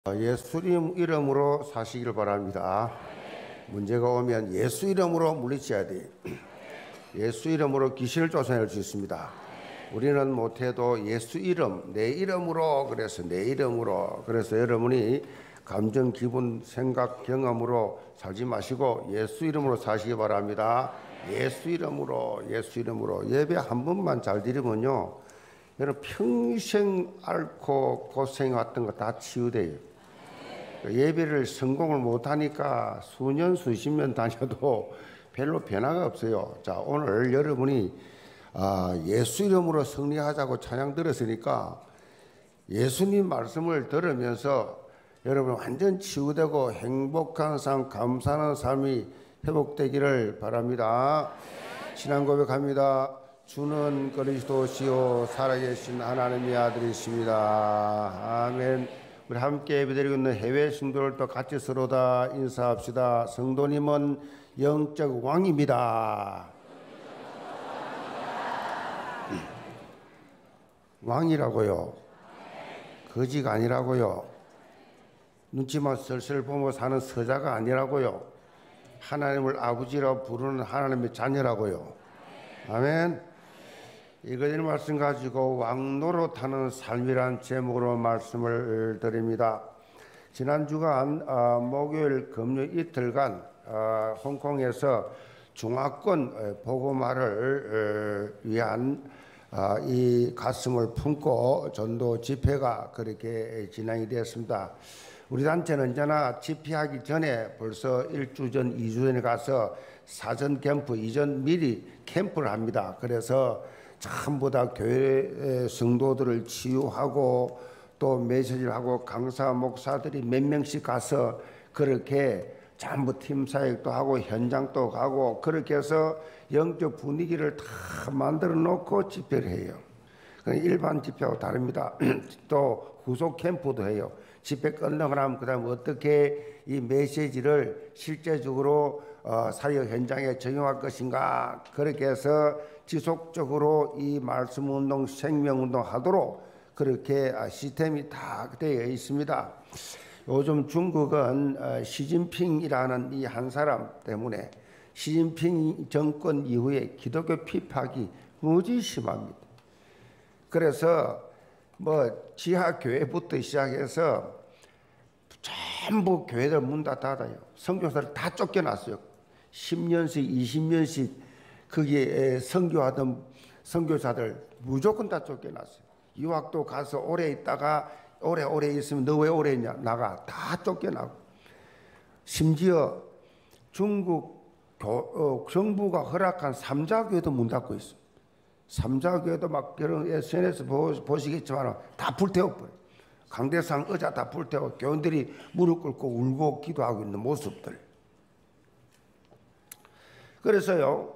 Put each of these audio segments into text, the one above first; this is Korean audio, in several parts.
예수 이름으로 사시길 바랍니다. 문제가 오면 예수 이름으로 물리쳐야 돼요. 예수 이름으로 귀신을 쫓아낼 수 있습니다. 우리는 못해도 예수 이름, 내 이름으로, 그래서 여러분이 감정, 기분, 생각, 경험으로 살지 마시고 예수 이름으로 사시기 바랍니다. 예수 이름으로 예배 한 번만 잘 드리면요, 여러분 평생 앓고 고생해왔던 거 다 치유돼요. 예배를 성공을 못하니까 수년 수십 년 다녀도 별로 변화가 없어요. 자, 오늘 여러분이 예수 이름으로 승리하자고 찬양 들었으니까 예수님 말씀을 들으면서 여러분 완전 치유되고 행복한 삶, 감사하는 삶이 회복되기를 바랍니다. 신앙 고백합니다. 주는 그리스도시요 살아계신 하나님의 아들이십니다. 아멘. 우리 함께 예배드리고 있는 해외 성도들도 같이 서로다 인사합시다. 성도님은 영적 왕입니다. 왕이라고요. 거지가 아니라고요. 눈치만 슬슬 보며 사는 서자가 아니라고요. 하나님을 아버지라고 부르는 하나님의 자녀라고요. 아멘. 이거들 말씀 가지고 왕노릇하는 삶이란 제목으로 말씀을 드립니다. 지난 주간 목요일 금요일 이틀간 홍콩에서 중화권 복음화를 위한 이 가슴을 품고 전도 집회가 그렇게 진행이 되었습니다. 우리 단체는 언제나 집회하기 전에 벌써 1주 전, 2주 전에 가서 사전 캠프, 이전 미리 캠프를 합니다. 그래서 전부 다 교회 성도들을 치유하고 또 메시지를 하고 강사 목사들이 몇 명씩 가서 그렇게 전부 팀 사역도 하고 현장도 가고 그렇게 해서 영적 분위기를 다 만들어 놓고 집회를 해요. 일반 집회하고 다릅니다. 또 후속 캠프도 해요. 집회 끝나고 나면 그 다음에 어떻게 이 메시지를 실제적으로 사역 현장에 적용할 것인가, 그렇게 해서 지속적으로 이 말씀 운동, 생명 운동 하도록 그렇게 시스템이 다 되어 있습니다. 요즘 중국은 시진핑이라는 이 한 사람 때문에 시진핑 정권 이후에 기독교 피박이 무지 심합니다. 그래서 지하 교회부터 시작해서 전부 교회들 문 다 닫아요. 선교사를 다 쫓겨났어요. 10년씩 20년씩 거기에 선교하던 선교사들 무조건 다 쫓겨났어요. 유학도 가서 오래 있다가 오래 있으면 너 왜 오래 있냐 나가, 다 쫓겨나고. 심지어 중국 정부가 허락한 삼자교회도 문 닫고 있어요. 삼자교회도 막 그런 SNS 보시겠지만 다 불태워버려요. 강대상 의자 다 불태워 교인들이 무릎 꿇고 울고 기도하고 있는 모습들. 그래서요,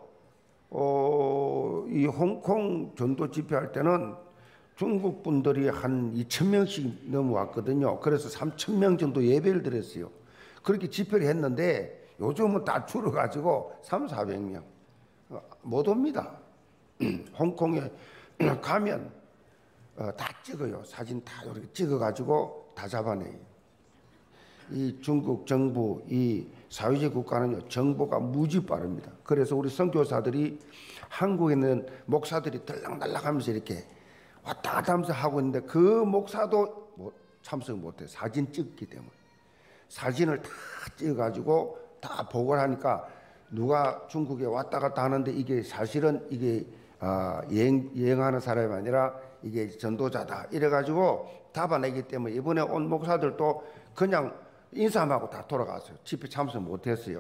이 홍콩 전도 집회할 때는 중국 분들이 한 2,000명씩 넘어왔거든요. 그래서 3,000명 정도 예배를 드렸어요. 그렇게 집회를 했는데 요즘은 다 줄어가지고 300~400명 못 옵니다. 홍콩에 가면 다 찍어요. 사진 다 이렇게 찍어가지고 다 잡아내요. 이 중국 정부, 이 사회주의 국가는요, 정보가 무지 빠릅니다. 그래서 우리 선교사들이 한국에 있는 목사들이 들락날락하면서 이렇게 왔다 갔다 하면서 하고 있는데 그 목사도 참석 못해요. 사진 찍기 때문에. 사진을 다 찍어가지고 다 보고를 하니까 누가 중국에 왔다 갔다 하는데 이게 사실은 이게 여행하는 사람이 아니라 이게 전도자다 이래가지고 잡아내기 때문에 이번에 온 목사들도 그냥 인사하고 다 돌아갔어요. 집회 참석 못했어요.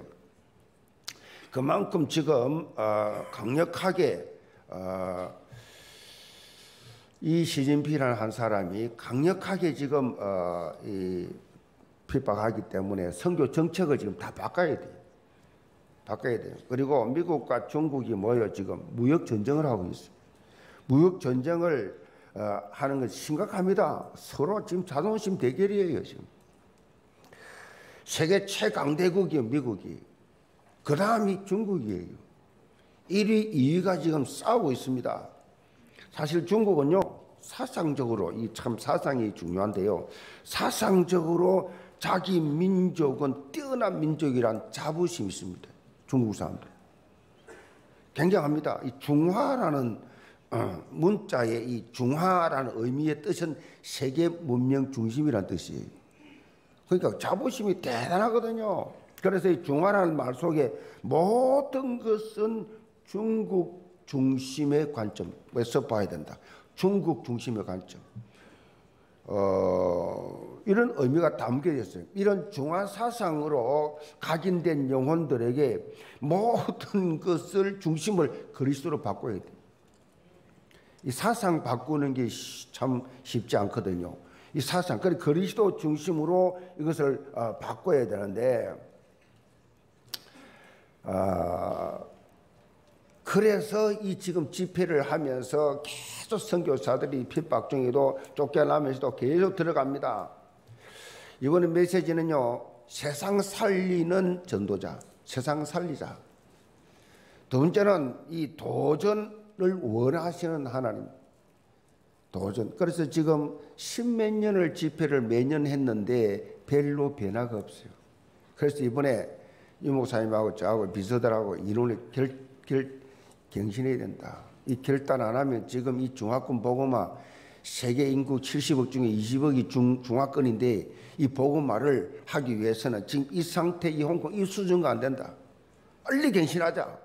그만큼 지금 강력하게 이 시진핑이라는 한 사람이 강력하게 지금 이 핍박하기 때문에 선교 정책을 지금 다 바꿔야 돼요. 그리고 미국과 중국이 뭐예요? 지금 무역 전쟁을 하고 있어요. 무역 전쟁을 하는 건 심각합니다. 서로 지금 자존심 대결이에요. 지금 세계 최강대국이요, 미국이. 그 다음이 중국이에요. 1위, 2위가 지금 싸우고 있습니다. 사실 중국은요, 사상적으로 이 참 사상이 중요한데요. 사상적으로 자기 민족은 뛰어난 민족이란 자부심이 있습니다. 중국 사람들 굉장합니다. 이 중화라는 문자의 이 중화라는 의미의 뜻은 세계 문명 중심이라는 뜻이에요. 그러니까 자부심이 대단하거든요. 그래서 이 중화라는 말 속에 모든 것은 중국 중심의 관점에서 봐야 된다. 중국 중심의 관점. 이런 의미가 담겨져 있어요. 이런 중화 사상으로 각인된 영혼들에게 모든 것을 중심을 그리스도로 바꿔야 돼요. 이 사상 바꾸는 게 참 쉽지 않거든요. 이 사상, 그리스도 중심으로 이것을 바꿔야 되는데, 그래서 이 지금 집회를 하면서 계속 선교사들이 핍박 중에도 쫓겨나면서도 계속 들어갑니다. 이번에 메시지는요, 세상 살리는 전도자, 세상 살리자. 두 번째는 이 도전을 원하시는 하나님, 도전. 그래서 지금 십몇 년을 집회를 매년 했는데 별로 변화가 없어요. 그래서 이번에 이 목사님하고 저하고 비서들하고 이론을 갱신해야 된다. 이 결단 안 하면 지금 이 중화권 복음화 세계 인구 70억 중에 20억이 중화권인데 이 복음화를 하기 위해서는 지금 이 상태, 이 홍콩 이 수준가 안 된다. 빨리 갱신하자.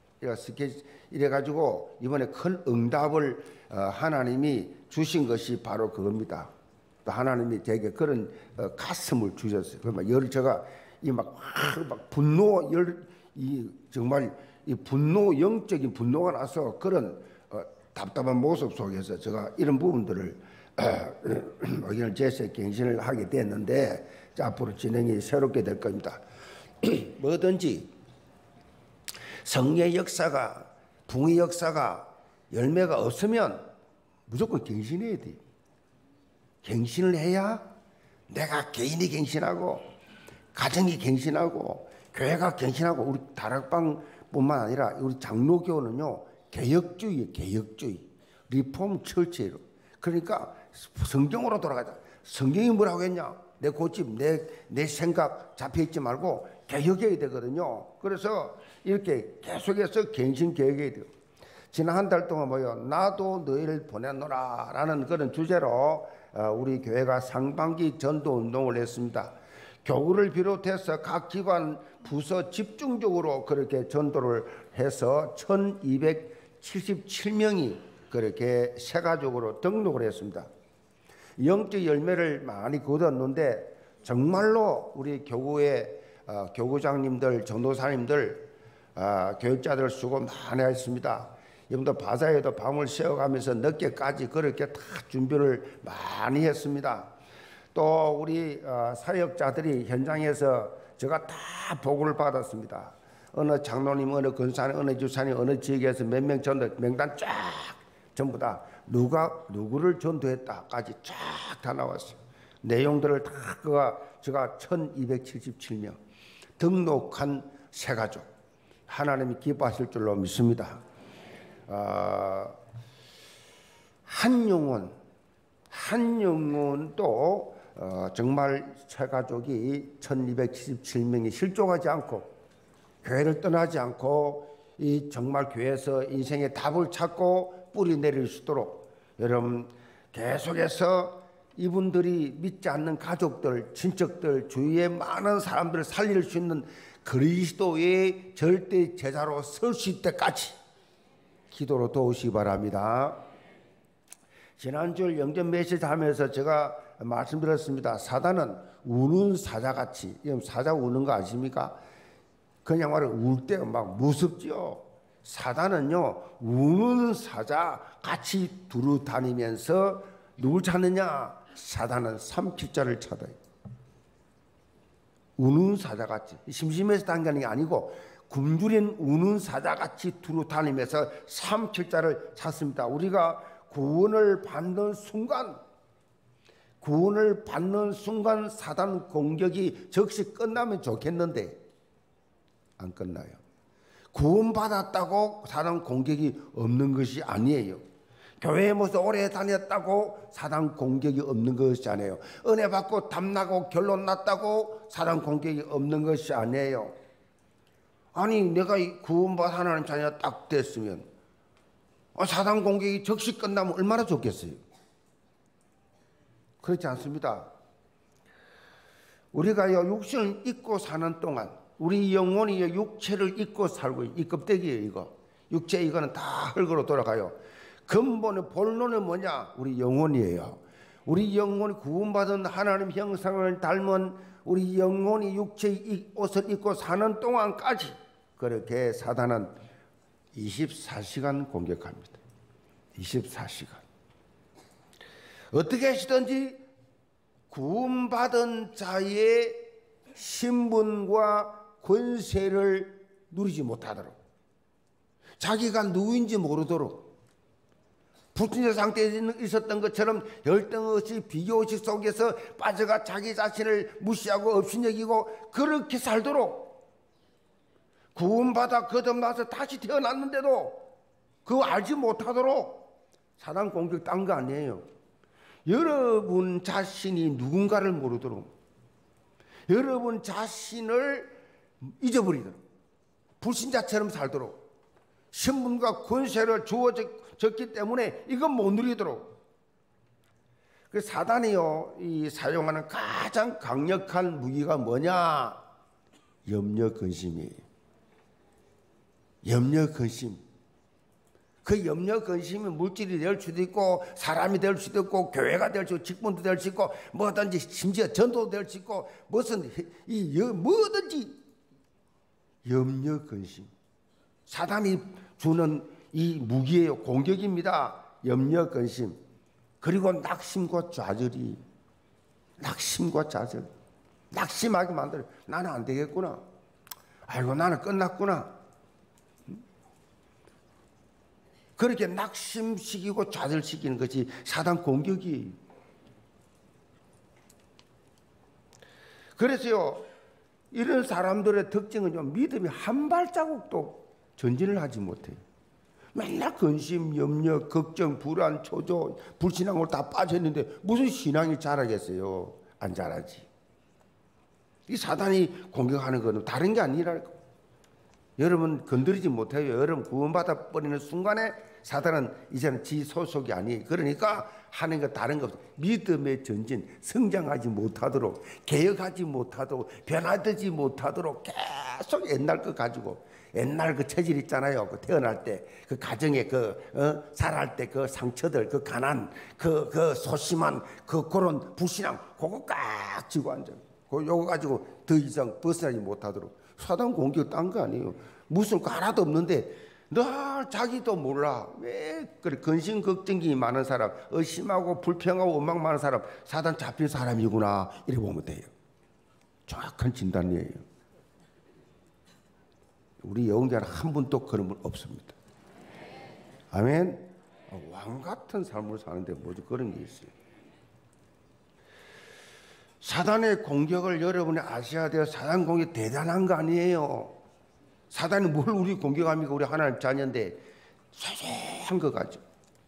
이래가지고 이번에 큰 응답을 하나님이 주신 것이 바로 그겁니다. 또 하나님이 제게 그런 가슴을 주셨어요. 그러면 제가 이 막 분노 정말 이 분노, 영적인 분노가 나서 그런 답답한 모습 속에서 제가 이런 부분들을 의견을 제시해 갱신을 하게 됐는데, 앞으로 진행이 새롭게 될 겁니다. 뭐든지 성례의 역사가, 붕의 역사가 열매가 없으면 무조건 갱신해야 돼요. 갱신을 해야 내가 개인이 갱신하고, 가정이 갱신하고, 교회가 갱신하고, 우리 다락방뿐만 아니라 우리 장로교는요, 개혁주의예요. 개혁주의. 리폼 철치예요. 그러니까 성경으로 돌아가자. 성경이 뭐라고 했냐? 내 고집, 내 생각 잡혀있지 말고 개혁해야 되거든요. 그래서 이렇게 계속해서 갱신 개혁해야 돼요. 지난 한 달 동안 나도 너희를 보내노라 라는 그런 주제로 우리 교회가 상반기 전도 운동을 했습니다. 교구를 비롯해서 각 기관 부서 집중적으로 그렇게 전도를 해서 1277명이 그렇게 세가족으로 등록을 했습니다. 영적 열매를 많이 거뒀는데 정말로 우리 교구의 교구장님들, 전도사님들, 교육자들 수고 많이 했습니다. 여러분들 바자에도 밤을 새워가면서 늦게까지 그렇게 다 준비를 많이 했습니다. 또 우리 사역자들이 현장에서 제가 다 보고를 받았습니다. 어느 장로님, 어느 권사님, 어느 주사님, 어느 지역에서 몇 명 전도, 명단 쫙 전부 다 누구를 전도했다까지 쫙 다 나왔어요. 내용들을 다 제가 1277명 등록한 새가족, 하나님이 기뻐하실 줄로 믿습니다. 한 영혼도 정말 새가족이 1277명이 실족하지 않고 교회를 떠나지 않고 이 정말 교회에서 인생의 답을 찾고 뿌리 내릴 수 있도록 여러분 계속해서 이분들이 믿지 않는 가족들, 친척들, 주위의 많은 사람들을 살릴 수 있는 그리스도의 절대 제자로 설 수 있을 때까지 기도로 도우시기 바랍니다. 지난주 영전 메시지 하면서 제가 말씀드렸습니다. 사단은 우는 사자같이, 사자 우는 거 아십니까? 그냥 말해 울 때 막 무섭지요. 사단은요 우는 사자같이 두루 다니면서 누굴 찾느냐? 사단은 삼킬자를 찾아요. 우는 사자같이, 심심해서 다니는 게 아니고 굶주린 우는 사자같이 두루 다니면서 삼킬자를 찾습니다. 우리가 구원을 받는 순간 사단 공격이 즉시 끝나면 좋겠는데 안 끝나요. 구원받았다고 사단 공격이 없는 것이 아니에요. 교회에 모서 오래 다녔다고 사단 공격이 없는 것이 아니에요. 은혜 받고 담나고 결론 났다고 사단 공격이 없는 것이 아니에요. 아니 내가 구원받아 하나님 자녀 딱 됐으면 사단 공격이 즉시 끝나면 얼마나 좋겠어요. 그렇지 않습니다. 우리가요 육신을 입고 사는 동안 우리 영혼이 육체를 입고 살고 이 껍데기예요. 이거 육체 이거는 다 흙으로 돌아가요. 근본의 본론은 뭐냐? 우리 영혼이에요. 우리 영혼이 구원받은 하나님 형상을 닮은 우리 영혼이 육체의 옷을 입고 사는 동안까지 그렇게 사단은 24시간 공격합니다. 24시간. 어떻게 하시든지 구원받은 자의 신분과 권세를 누리지 못하도록, 자기가 누구인지 모르도록, 불신자 상태에 있었던 것처럼 열등의식, 비교의식 속에서 빠져가 자기 자신을 무시하고 업신여기고 그렇게 살도록, 구원받아 거듭나서 다시 태어났는데도 그거 알지 못하도록 사단 공격 딴 거 아니에요. 여러분 자신이 누군가를 모르도록, 여러분 자신을 잊어버리도록, 불신자처럼 살도록, 신분과 권세를 주어졌기 때문에 이건 못 누리도록. 그래서 사단이요 이 사용하는 가장 강력한 무기가 뭐냐? 염려 근심이에요. 염려 근심. 그 염려 근심이 물질이 될 수도 있고 사람이 될 수도 있고 교회가 될 수 있고 직분도 될 수 있고 뭐든지 심지어 전도도 될 수 있고 뭐든지 염려 근심. 사단이 주는 이 무기예요. 공격입니다. 염려 근심. 그리고 낙심과 좌절이. 낙심과 좌절. 낙심하게 만들어. 나는 안 되겠구나. 아이고 나는 끝났구나. 그렇게 낙심시키고 좌절시키는 것이 사단 공격이에요. 그래서요 이런 사람들의 특징은요 믿음이 한 발자국도 전진을 하지 못해요. 맨날 근심, 염려, 걱정, 불안, 초조, 불신앙으로 다 빠졌는데 무슨 신앙이 자라겠어요? 안 자라지. 이 사단이 공격하는 것은 다른 게 아니라고. 여러분 건드리지 못해요. 여러분 구원받아 버리는 순간에 사단은 이제는 지 소속이 아니에요. 그러니까 하는 거 다른 거 없어요. 믿음의 전진, 성장하지 못하도록, 개혁하지 못하도록, 변화되지 못하도록 계속 옛날 거 가지고, 옛날 그 체질 있잖아요. 그 태어날 때, 그 가정에 살할 때 그 상처들, 그 가난, 그 소심한 그런 불신앙, 그거 꽉 쥐고 앉아요. 요거 가지고 더 이상 벗어나지 못하도록. 사단 공격 딴 거 아니에요. 무슨 거 하나도 없는데 늘 자기도 몰라. 왜 그래 근심 걱정이 많은 사람, 의심하고 불평하고 원망 많은 사람, 사단 잡힌 사람이구나 이렇게 보면 돼요. 정확한 진단이에요. 우리 영자는 한 분도 그런 분 없습니다. 아멘. 왕 같은 삶을 사는데 뭐지 그런 게 있어요. 사단의 공격을 여러분이 아셔야 돼요. 사단 공격 대단한 거 아니에요. 사단이 뭘 우리 공격합니까? 우리 하나님 자녀인데 소소한 거 가지고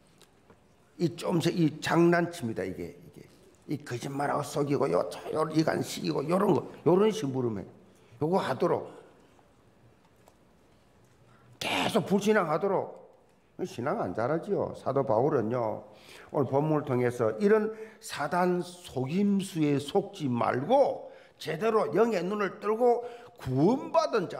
이 장난칩니다. 이게 이 거짓말하고 속이고 이간시키고 이런 거 이런 심부름해. 요거 하도록 계속 불신앙하도록. 신앙 안 잘하지요. 사도 바울은요 오늘 본문을 통해서 이런 사단 속임수에 속지 말고 제대로 영의 눈을 뜨고 구원받은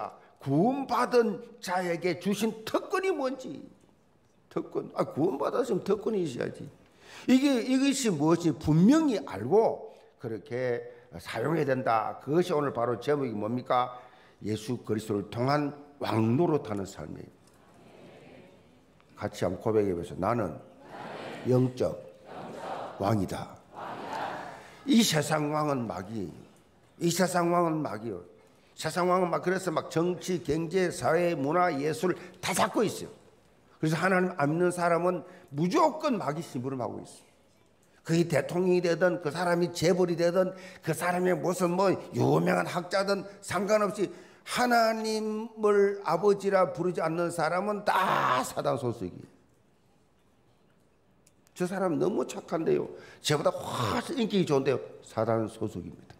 자에게 주신 특권이 뭔지. 특권. 구원받았으면 특권이 있어야지. 이것이 무엇이 분명히 알고 그렇게 사용해야 된다. 그것이 오늘 바로 제목이 뭡니까? 예수 그리스도를 통한 왕노릇하는 삶이에요. 같이 한번 고백해 보세요. 나는 영적 왕이다. 이 세상 왕은 막이에요. 이 세상 왕은 막이에요. 세상 왕은 그래서 정치, 경제, 사회, 문화, 예술 다 잡고 있어요. 그래서 하나님 안 믿는 사람은 무조건 마귀 심부름하고 있어요. 그게 대통령이 되든 그 사람이 재벌이 되든 그 사람이 무슨 유명한 학자든 상관없이 하나님을 아버지라 부르지 않는 사람은 다 사단 소속이에요. 저 사람 너무 착한데요. 저보다 훨씬 인격이 좋은데요. 사단 소속입니다.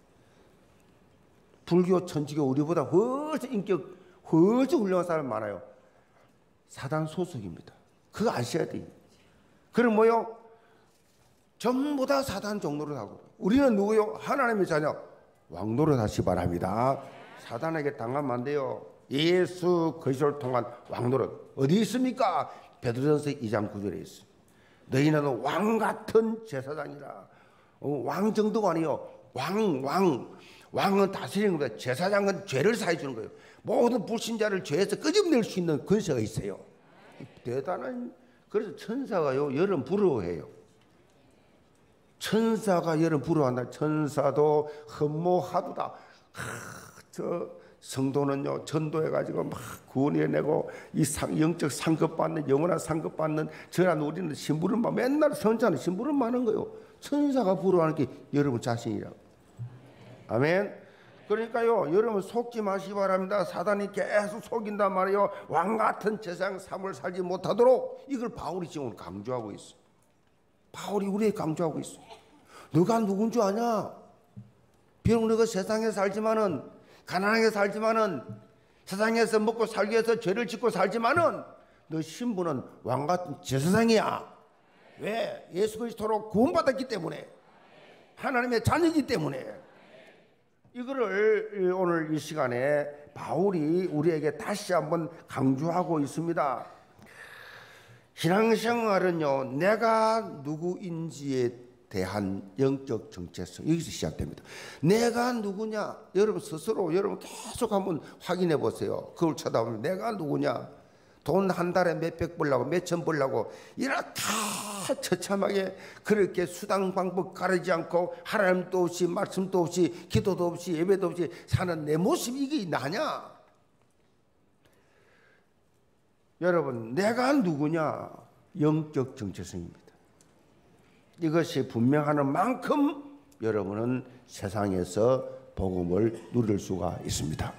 불교, 천주교 우리보다 훨씬 인격, 훨씬 훌륭한 사람 많아요. 사단 소속입니다. 그거 아셔야 돼요. 그럼 뭐요? 전부 다 사단 종로를 하고, 우리는 누구요? 하나님의 자녀. 왕노릇 하시 바랍니다. 사단에게 당하면 안 돼요. 예수 그리스도를 통한 왕노릇 어디 있습니까? 베드로전서 2장 9절에 있어요. 너희는 왕 같은 제사장이라. 왕 정도가 아니요. 왕은 다스리는 겁니다. 제사장은 죄를 사해 주는 거예요. 모든 불신자를 죄에서 끄집낼 수 있는 권세가 있어요. 대단한. 그래서 천사가요 여러분 부러워해요. 천사가 여러분 부러워한다. 천사도 흠모하도다. 저 성도는요 전도해가지고 막 구원해내고 이 영적 상급 받는, 영원한 상급 받는 저란 우리는 심부름만 맨날 선자는 심부름만 하는 거예요. 천사가 부러워하는 게 여러분 자신이라고. 아멘. 그러니까요 여러분 속지 마시기 바랍니다. 사단이 계속 속인단 말이에요. 왕같은 세상 삶을 살지 못하도록. 이걸 바울이 지금 강조하고 있어. 바울이 우리에게 강조하고 있어. 너가 누군 줄 아냐? 비록 너가 세상에 살지만은, 가난하게 살지만은, 세상에서 먹고 살기 위해서 죄를 짓고 살지만은 너 신분은 왕같은 제사장이야. 왜? 예수 그리스도로 구원받았기 때문에, 하나님의 자녀이기 때문에. 이거를 오늘 이 시간에 바울이 우리에게 다시 한번 강조하고 있습니다. 신앙생활은요 내가 누구인지에 대한 영적 정체성, 여기서 시작됩니다. 내가 누구냐? 여러분 스스로 여러분 계속 한번 확인해 보세요. 그걸 쳐다보면 내가 누구냐? 돈 한 달에 몇백 벌라고 몇천 벌라고 이렇게 처참하게 그렇게 수당 방법 가리지 않고 하나님도 없이 말씀도 없이 기도도 없이 예배도 없이 사는 내 모습이 이게 나냐? 여러분 내가 누구냐? 영적 정체성입니다. 이것이 분명하는 만큼 여러분은 세상에서 복음을 누릴 수가 있습니다.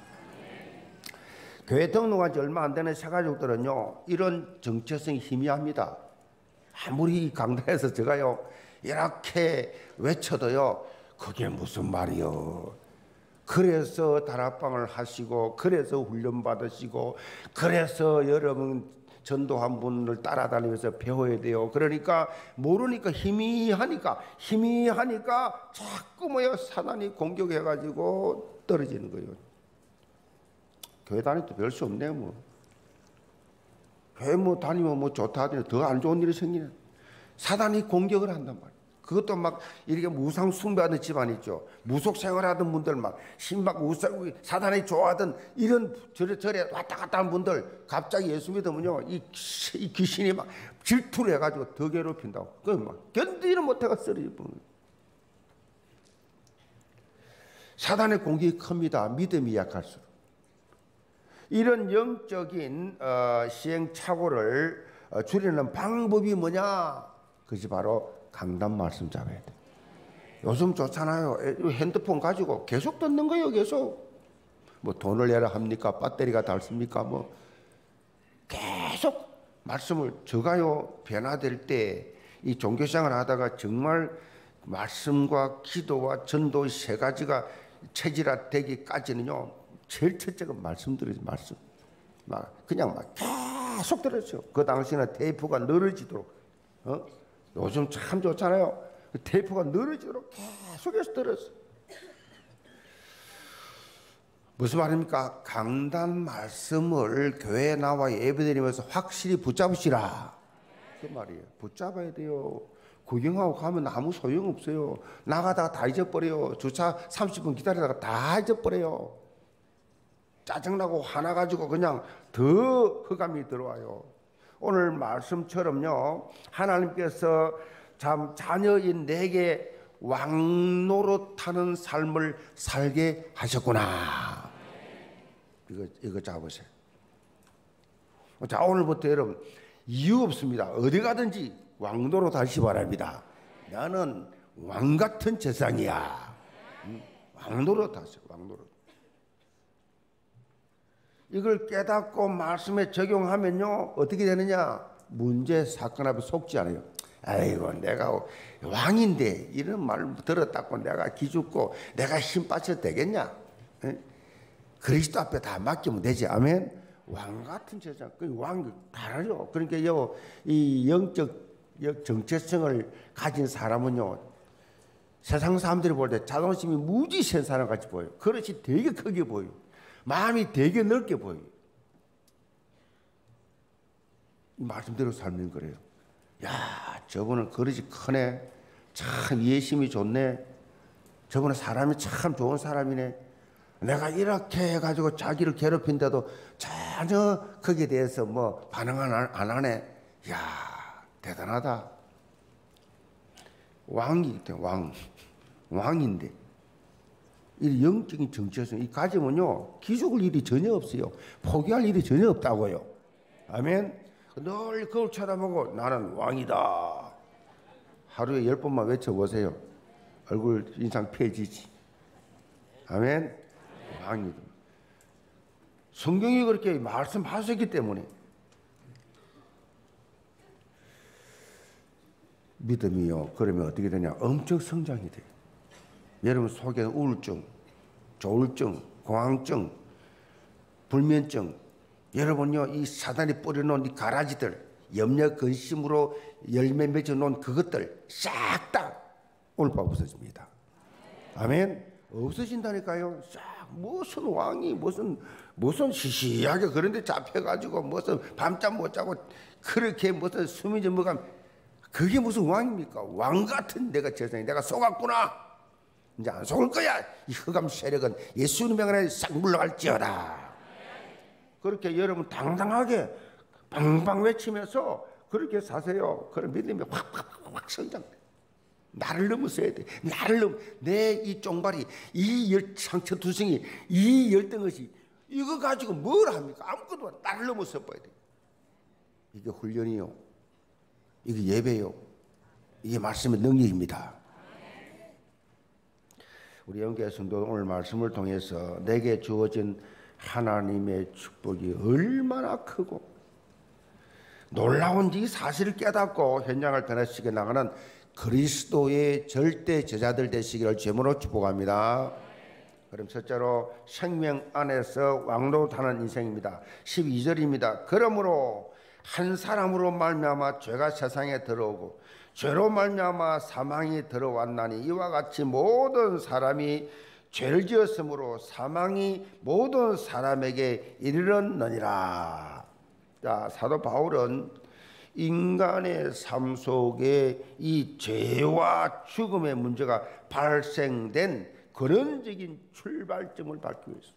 교회 등록한 지 얼마 안 되는 새가족들은요 이런 정체성이 희미합니다. 아무리 강단에서 제가요 이렇게 외쳐도요 그게 무슨 말이요. 그래서 다락방을 하시고 하셔서 훈련 받으시고 그래서 여러분 전도한 분을 따라다니면서 배워야 돼요. 그러니까 모르니까 희미하니까 자꾸 뭐요 사단이 공격해가지고 떨어지는 거예요. 교회 다니도 별 수 없네요. 뭐 교회 뭐 다니면 뭐 좋다 하더니 더 안 좋은 일이 생기는. 사단이 공격을 한단 말이에요. 그것도 막 이렇게 무상 숭배하는 집안 있죠. 무속 생활하던 분들 막 신막 우상 사단이 좋아하던 이런 저래 왔다 갔다 하는 분들 갑자기 예수 믿으면요 이 귀신이 막 질투를 해가지고 더 괴롭힌다고. 그 막 견디를 못해가 쓰러질 뿐. 사단의 공격이 큽니다. 믿음이 약할수록. 이런 영적인 시행착오를 줄이는 방법이 뭐냐? 그것이 바로 강단 말씀 잡아야 돼. 요즘 좋잖아요. 핸드폰 가지고 계속 듣는 거예요. 계속. 뭐 돈을 내라 합니까? 배터리가 닳습니까? 뭐 계속 말씀을. 저가요 변화될 때 이 종교생활 하다가 정말 말씀과 기도와 전도 세 가지가 체질화되기까지는요 제일 첫째가 말씀 들으지. 말씀 그냥 계속 들었죠. 그 당시에는 테이프가 늘어지도록 요즘 참 좋잖아요. 테이프가 늘어지도록 계속해서 들었어. 무슨 말입니까? 강단 말씀을 교회에 나와 예배드리면서 확실히 붙잡으시라. 그 말이에요. 붙잡아야 돼요. 구경하고 가면 아무 소용없어요. 나가다가 다 잊어버려요. 주차 30분 기다리다가 다 잊어버려요. 짜증나고 화나가지고 그냥 더 흑암이 들어와요. 오늘 말씀처럼요 하나님께서 참 자녀인 내게 왕노릇하는 삶을 살게 하셨구나. 이거 잡으세요. 자 오늘부터 여러분 이유 없습니다. 어디 가든지 왕노릇 하시기 바랍니다. 나는 왕같은 제사장이야. 왕노릇 하세요. 왕노릇. 이걸 깨닫고 말씀에 적용하면요 어떻게 되느냐? 문제 사건 앞에 속지 않아요. 아이고 내가 왕인데 이런 말 들었다고 내가 기죽고 내가 힘 빠져도 되겠냐? 그리스도 앞에 다 맡기면 되지. 아멘. 왕 같은 제자, 그 왕 다르죠. 그러니까 이 영적 정체성을 가진 사람은요, 세상 사람들이 볼 때 자존심이 무지 센 사람 같이 보여요. 그릇이 되게 크게 보여요. 마음이 되게 넓게 보여요. 이 말씀대로 살면 그래요. 야, 저분은 그릇이 크네. 참 이해심이 좋네. 저분은 사람이 참 좋은 사람이네. 내가 이렇게 해가지고 자기를 괴롭힌데도 전혀 거기에 대해서 뭐 반응 안 하네. 이야, 대단하다. 왕이기 때문에 왕인데 이 영적인 정체성 이 가지면요 기죽을 일이 전혀 없어요. 포기할 일이 전혀 없다고요. 아멘. 늘 그걸 쳐다보고 나는 왕이다. 하루에 10번만 외쳐보세요. 얼굴 인상 펴지지. 아멘. 왕이다. 성경이 그렇게 말씀하셨기 때문에 믿음이요. 그러면 어떻게 되냐? 엄청 성장이 돼요. 여러분 속에 우울증, 조울증, 공황증, 불면증, 여러분요 이 사단이 뿌려놓은 이 가라지들, 염려 근심으로 열매 맺어놓은 그것들 싹 다 오늘 밤 없어집니다. 아멘. 없어진다니까요. 싹 무슨 왕이 무슨 시시하게 그런데 잡혀가지고 무슨 밤잠 못 자고 그렇게 무슨 숨이 좀 먹으면 그게 무슨 왕입니까? 왕 같은 내가 세상에 내가 속았구나. 이제 안 속을 거야. 이 흑암 세력은 예수님 명안에 싹 물러갈지어다. 그렇게 여러분 당당하게 방방 외치면서 그렇게 사세요. 그런 믿음이 확 성장돼. 나를 넘어서야 돼. 나를 넘어. 내 이 쫑발이, 이 상처 두성이, 이 열등것이 이거 가지고 뭘 합니까? 아무것도 나를 넘어서 봐야 돼. 이게 훈련이요. 이게 예배요. 이게 말씀의 능력입니다. 우리 영계 성도 오늘 말씀을 통해서 내게 주어진 하나님의 축복이 얼마나 크고 놀라운지 사실을 깨닫고 현장을 변화시켜 나가는 그리스도의 절대 제자들 되시기를 주님으로 축복합니다. 그럼 첫째로 생명 안에서 왕노하는 인생입니다. 12절입니다. 그러므로 한 사람으로 말미암아 죄가 세상에 들어오고 죄로 말미암아 사망이 들어왔나니 이와 같이 모든 사람이 죄를 지었으므로 사망이 모든 사람에게 이르렀느니라. 자, 사도 바울은 인간의 삶 속에 이 죄와 죽음의 문제가 발생된 근원적인 출발점을 밝히고 있습니다.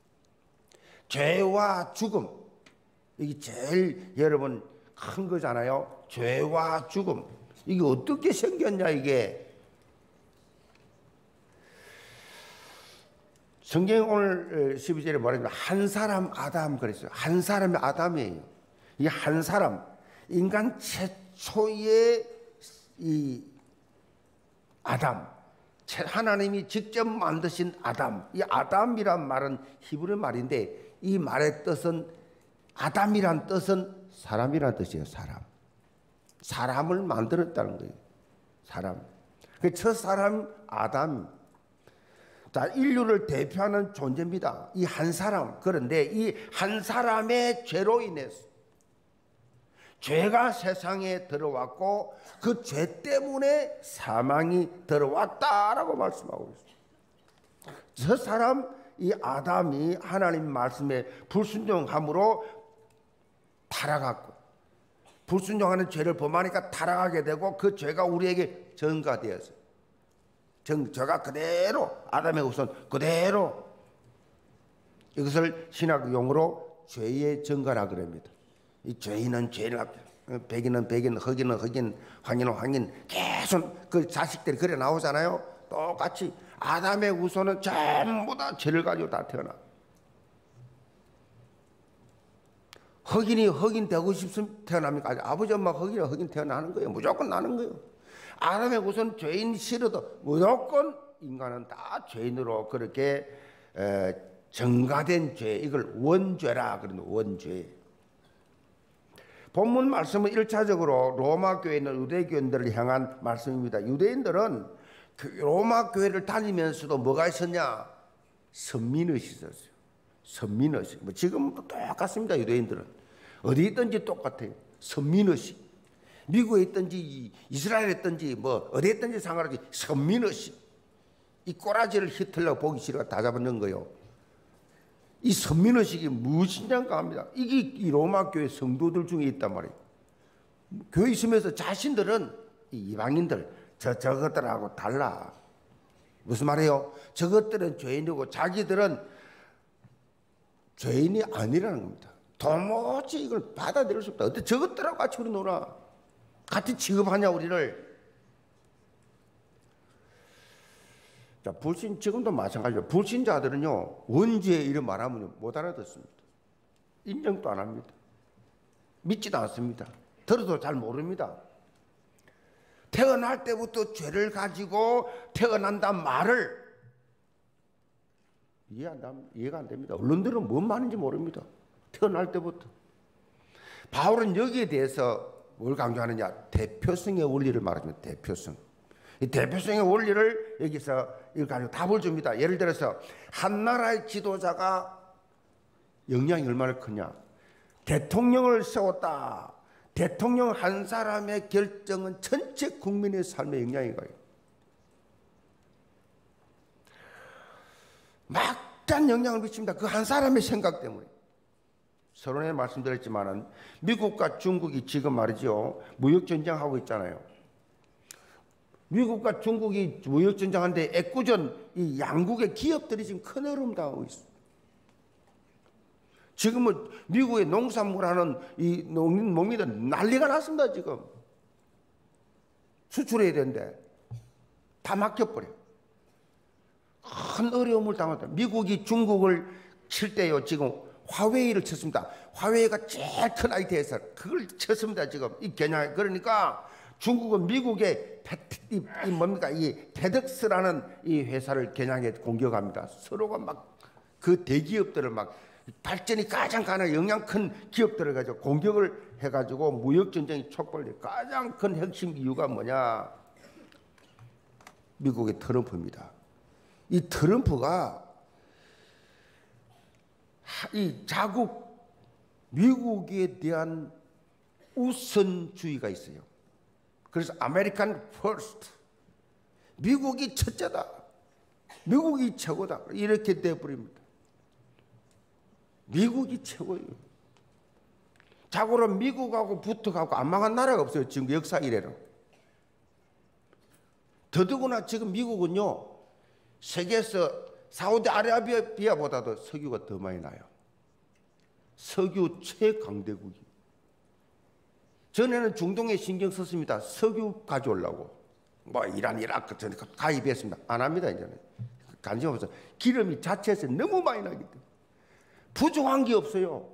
죄와 죽음, 이게 제일 여러분 큰 거잖아요. 죄와 죽음. 이게 어떻게 생겼냐 이게. 성경이 오늘 12절에 말합니다. 한 사람 아담 그랬어요. 한 사람이 아담이에요. 이 한 사람, 인간 최초의 이 아담, 하나님이 직접 만드신 아담. 이 아담이란 말은 히브리 말인데 이 말의 뜻은 아담이란 뜻은 사람이란 뜻이에요. 사람을 만들었다는 거예요. 사람. 그 첫 사람 아담. 자, 인류를 대표하는 존재입니다. 이 한 사람. 그런데 이 한 사람의 죄로 인해서 죄가 세상에 들어왔고 그 죄 때문에 사망이 들어왔다라고 말씀하고 있습니다. 저 사람 이 아담이 하나님 말씀에 불순종함으로 타락하고 불순종하는 죄를 범하니까 타락하게 되고 그 죄가 우리에게 전가되었어요. 죄가 그대로 아담의 우선 그대로 이것을 신학 용어로 죄의 전가라 그럽니다. 이 죄인은 죄를 백인은 백인, 흑인은 흑인, 황인은 황인 계속 그 자식들이 그래 나오잖아요. 똑같이 아담의 후손은 전부 다 죄를 가지고 다 태어나. 흑인이 흑인 되고 싶으면 태어납니까? 아버지 엄마가 흑인이 흑인 태어나는 거예요. 무조건 나는 거예요. 아담의 후손 죄인 싫어도 무조건 인간은 다 죄인으로 그렇게 증가된 죄, 이걸 원죄라 그러는 원죄. 본문 말씀은 1차적으로 로마 교회 있는 유대교인들을 향한 말씀입니다. 유대인들은 로마 교회를 다니면서도 뭐가 있었냐? 선민의식이 있었어요. 선민의식. 뭐 지금도 똑같습니다. 유대인들은 어디 있든지 똑같아요. 선민의식. 미국에 있든지 이스라엘에 있든지 뭐 어디 있든지 상관없이 선민의식. 이 꼬라지를 히틀러 보기 싫어 다 잡아넣은 거예요. 이 선민의식이 무엇이냐고 합니다. 이게 이 로마 교회 성도들 중에 있단 말이에요. 교회 있으면서 자신들은 이 이방인들 저것들하고 달라. 무슨 말이에요? 저것들은 죄인이고 자기들은 죄인이 아니라는 겁니다. 도무지 이걸 받아들일 수 없다. 어때 저것들하고 같이 우리 놀아. 같이 취급하냐 우리를. 자, 불신 지금도 마찬가지로 불신자들은요 원죄 이런 말하면 못 알아듣습니다. 인정도 안 합니다. 믿지도 않습니다. 들어도 잘 모릅니다. 태어날 때부터 죄를 가지고 태어난다는 말을 이해가 안 됩니다. 언론들은 뭔 말인지 모릅니다. 태어날 때부터. 바울은 여기에 대해서 뭘 강조하느냐? 대표성의 원리를 말합니다. 대표성. 이 대표성의 원리를 여기서 이걸 가지고 답을 줍니다. 예를 들어서 한 나라의 지도자가 영향이 얼마나 크냐? 대통령을 세웠다. 대통령 한 사람의 결정은 전체 국민의 삶에 영향이 가요. 막단 영향을 미칩니다. 그 한 사람의 생각 때문에. 서론에 말씀드렸지만은 미국과 중국이 지금 말이죠. 무역전쟁하고 있잖아요. 미국과 중국이 무역전쟁하는데 애꿎은 이 양국의 기업들이 지금 큰 어려움 당하고 있어요. 지금은 미국의 농산물하는 이 농민들 난리가 났습니다. 지금 수출해야 되는데 다 막혀버려. 큰 어려움을 당한다. 미국이 중국을 칠 때요 지금 화웨이를 쳤습니다. 화웨이가 제일 큰 IT 회사 그걸 쳤습니다. 지금 이 겨냥. 그러니까 중국은 미국의 이 페덱스라는 이 회사를 겨냥해 공격합니다. 서로가 막 그 대기업들을 막 발전이 가장 영향 큰 기업들을 가지고 공격을 해가지고 무역전쟁이 촉발돼요. 가장 큰 핵심 이유가 뭐냐? 미국의 트럼프입니다. 이 트럼프가 이 자국 미국에 대한 우선주의가 있어요. 그래서 아메리칸 퍼스트, 미국이 첫째다, 미국이 최고다 이렇게 돼버립니다. 미국이 최고예요. 자고로 미국하고 붙어가고 안 망한 나라가 없어요. 지금 역사 이래로. 더더구나 지금 미국은요 세계에서 사우디아라비아보다도 석유가 더 많이 나요. 석유 최강대국이. 전에는 중동에 신경 썼습니다. 석유 가져오려고. 뭐 이란, 이라크 전에 가입했습니다. 안 합니다. 이제는. 관심 없어. 기름이 자체에서 너무 많이 나기 때문에. 부족한 게 없어요.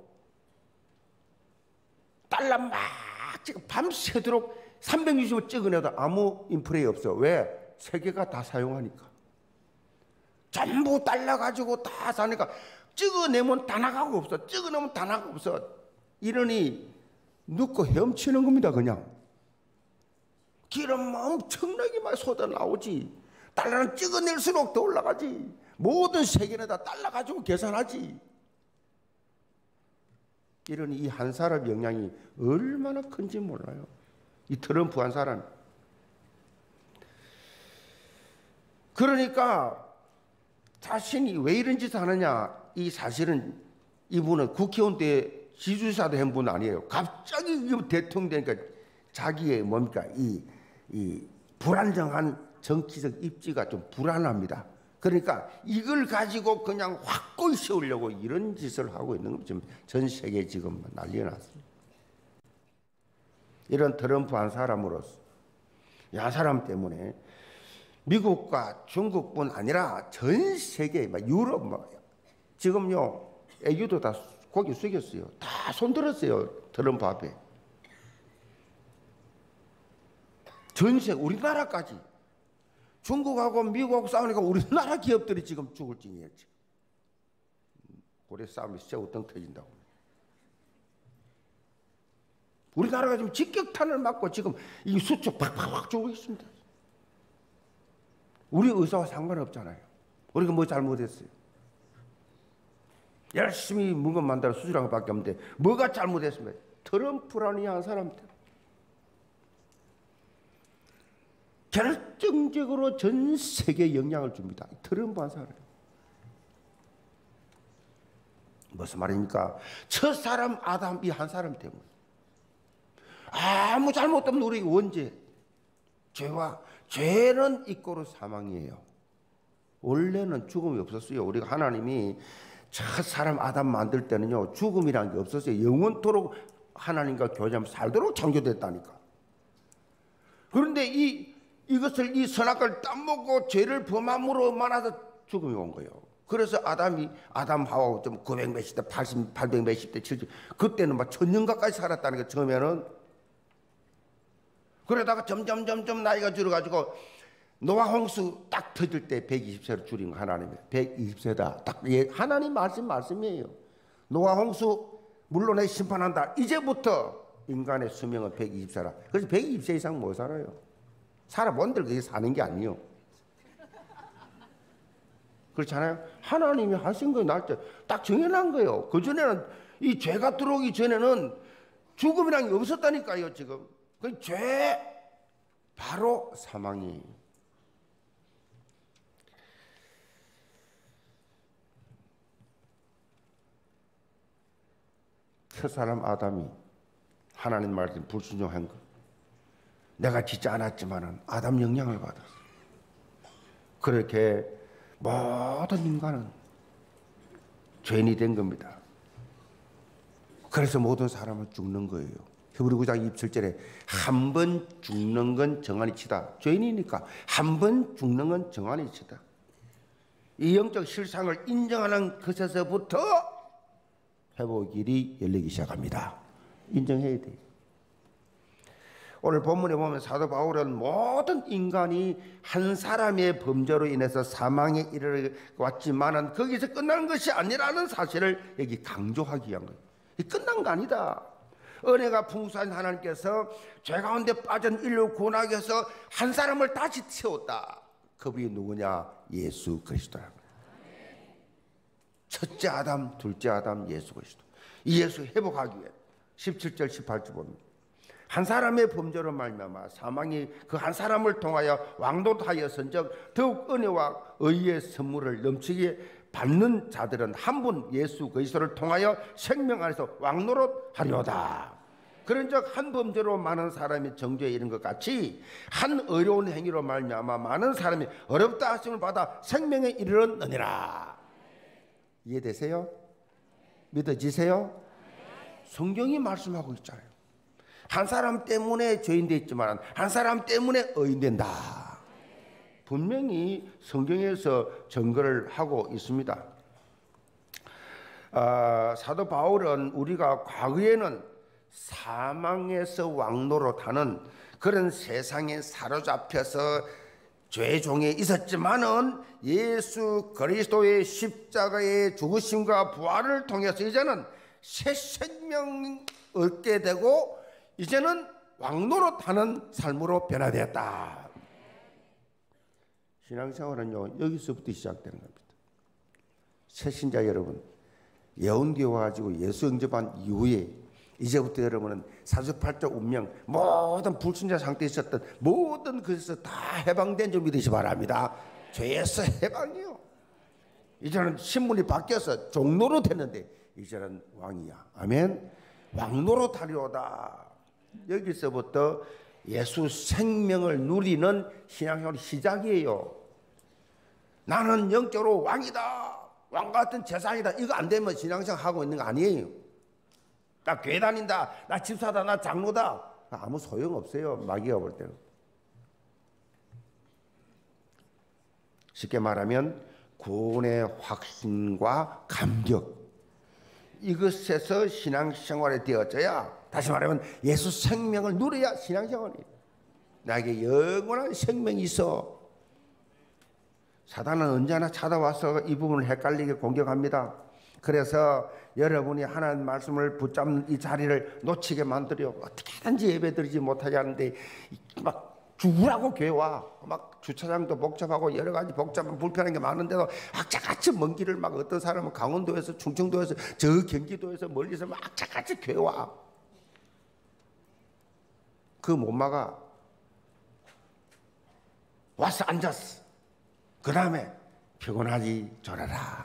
달러 막 지금 밤새도록 360을 찍어내도 아무 인플레이 없어. 왜? 세계가 다 사용하니까. 전부 달러 가지고 다 사니까 찍어내면 다 나가고 없어. 찍어내면 다 나가고 없어. 이러니 넣고 헤엄치는 겁니다. 그냥. 기름 엄청나게 많이 쏟아 나오지. 달러는 찍어낼수록 더 올라가지. 모든 세계는 다 달러 가지고 계산하지. 이러니 이 한 사람 영향이 얼마나 큰지 몰라요. 이 트럼프 한 사람. 그러니까 자신이 왜 이런 짓을 하느냐? 이 사실은 이분은 국회의원 때 지주사도 한 분 아니에요. 갑자기 대통령 되니까 자기의 뭡니까? 이 불안정한 정치적 입지가 좀 불안합니다. 그러니까 이걸 가지고 그냥 확고히 세우려고 이런 짓을 하고 있는 거 지금 전 세계에 지금 난리가 났습니다. 이런 트럼프 한 사람으로서 이 한 사람 때문에 미국과 중국뿐 아니라 전 세계, 유럽, 지금요 애교도 다 고개 숙였어요. 다 손들었어요. 트럼프 앞에. 전 세계, 우리나라까지. 중국하고 미국하고 싸우니까 우리나라 기업들이 지금 죽을 징이었지. 고래 싸움이 새우등 터진다고. 우리나라가 지금 직격탄을 맞고 지금 이 수축 팍팍팍 주고 있습니다. 우리 의사와 상관없잖아요. 우리가 뭐 잘못했어요? 열심히 물건 만들어 수술한 것밖에 없는데 뭐가 잘못했습니까? 트럼프라는 한 사람들. 결정적으로 전 세계에 영향을 줍니다. 트럼프 한 사람. 무슨 말입니까? 첫 사람 아담 이 한 사람 때문에. 아무 잘못 없는 우리 원죄. 죄는 이꼬르 사망이에요. 원래는 죽음이 없었어요. 우리가 하나님이 첫 사람 아담 만들 때는요, 죽음이라는 게 없었어요. 영원토록 하나님과 교제하며 살도록 창조됐다니까. 그런데 이것을 이 선악과를 따먹고 죄를 범함으로 만나서 죽음이 온 거예요. 그래서 아담 하와 좀 900 몇십 대, 80, 800 몇십 대, 70 그때는 막 1000년 가까이 살았다는 게 처음에는. 그러다가 점점 나이가 줄어가지고 노아 홍수 딱 터질 때 120세로 줄인 거 하나님이 120세다. 딱 하나님 말씀이에요. 노아 홍수 물론에 심판한다. 이제부터 인간의 수명은 120세라. 그래서 120세 이상 못 살아요. 살아본들 그게 사는 게 아니에요. 그렇잖아요. 하나님이 하신 거 날짜 딱 정해놓은 거예요. 그 전에는 이 죄가 들어오기 전에는 죽음이란 게 없었다니까요. 지금 그 죄 바로 사망이. 첫 사람 아담이 하나님 말씀 불순종한 거. 내가 짓지 않았지만은 아담 영향을 받았어. 그렇게 모든 인간은 죄인이 된 겁니다. 그래서 모든 사람은 죽는 거예요. 히브리 9장 27절에 한 번 죽는 건 정한이치다. 죄인이니까 한 번 죽는 건 정한이치다. 이 영적 실상을 인정하는 것에서부터 회복일이 열리기 시작합니다. 인정해야 돼요. 오늘 본문에 보면 사도 바울은 모든 인간이 한 사람의 범죄로 인해서 사망에 이르렀지만은 거기서 끝난 것이 아니라는 사실을 여기 강조하기 위한 거예요. 끝난 거 아니다. 은혜가 풍성한 하나님께서 죄 가운데 빠진 인류 구원하기 위해서 한 사람을 다시 태웠다. 그분이 누구냐? 예수 그리스도라고. 첫째 아담, 둘째 아담, 예수 그리스도. 이 예수 회복하기 위해 17절 18절 봅니다. 한 사람의 범죄로 말미암아 사망이 그 한 사람을 통하여 왕노하였은즉 더욱 은혜와 의의 선물을 넘치게 받는 자들은 한 분 예수 그리스도를 통하여 생명 안에서 왕노릇하려다. 그런즉 한 범죄로 많은 사람이 정죄에 이른 것 같이 한 의로운 행위로 말미암아 많은 사람이 어렵다 하심을 받아 생명에 이르렀느니라. 이해되세요? 믿어지세요? 성경이 말씀하고 있잖아요. 한 사람 때문에 죄인 됐지만 한 사람 때문에 의인된다. 분명히 성경에서 증거를 하고 있습니다. 사도 바울은 우리가 과거에는 사망에서 왕노릇하는 그런 세상에 사로잡혀서 죄종에 있었지만은 예수 그리스도의 십자가의 죽으심과 부활을 통해서 이제는 새 생명 얻게 되고 이제는 왕노릇하는 삶으로 변화되었다. 신앙생활은요 여기서부터 시작되는 겁니다. 새신자 여러분, 예언교회 와가지고 예수 영접한 이후에 이제부터 여러분은 사주팔자 운명 모든 불순자 상태에 있었던 모든 것에서 다 해방된 줄 믿으시 바랍니다. 죄에서 해방이요. 이제는 신분이 바뀌어서 종로로 됐는데 이제는 왕이야. 아멘. 왕노로 타리오다. 여기서부터 예수 생명을 누리는 신앙생활 시작이에요. 나는 영적으로 왕이다. 왕 같은 재상이다. 이거 안 되면 신앙생활 하고 있는 거 아니에요. 나 교회 다닌다. 나 집사다. 나 장로다. 아무 소용없어요. 마귀가 볼 때는. 쉽게 말하면 구원의 확신과 감격, 이것에서 신앙생활이 되어져야, 다시 말하면 예수 생명을 누려야 신앙생활이에요. 나에게 영원한 생명이 있어. 사단은 언제나 찾아와서 이 부분을 헷갈리게 공격합니다. 그래서 여러분이 하나님 말씀을 붙잡는 이 자리를 놓치게 만들어요. 어떻게든지 예배드리지 못하게 하는데 막 죽으라고 교회 와. 막 주차장도 복잡하고 여러 가지 복잡한 불편한 게 많은데도 악착같이 먼 길을 막 어떤 사람은 강원도에서 충청도에서 저 경기도에서 멀리서 막 악착같이 교회 와. 그 못 막아. 와서 앉았어. 그 다음에 피곤하지 졸아라.